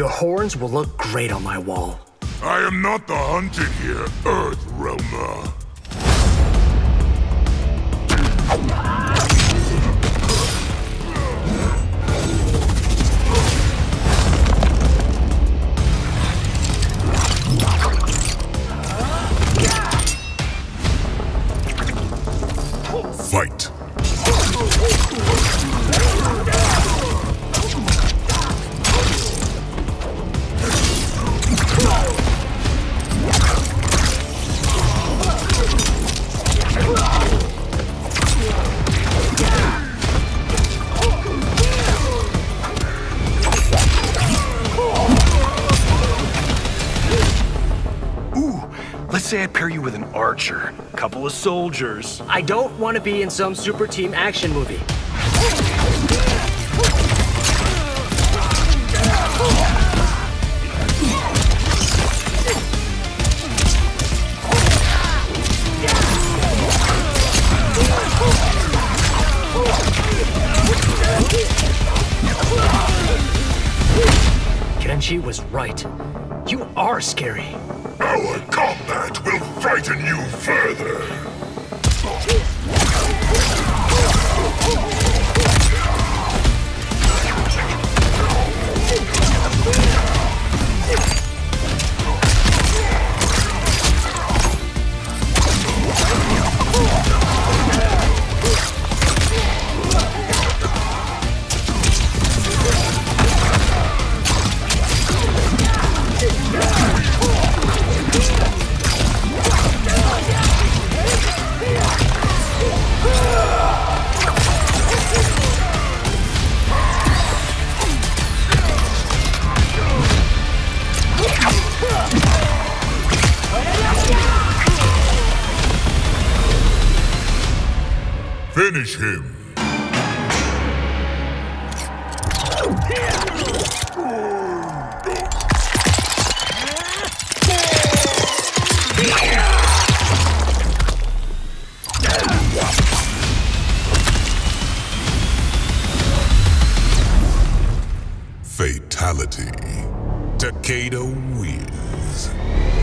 The horns will look great on my wall. I am not the hunted here, Earth Realmer. Fight. Let's say I pair you with an archer, a couple of soldiers. I don't want to be in some super team action movie. Kenshi was right. You are scary. Our combat will frighten you further. Finish him. Fatality. Takeda wins.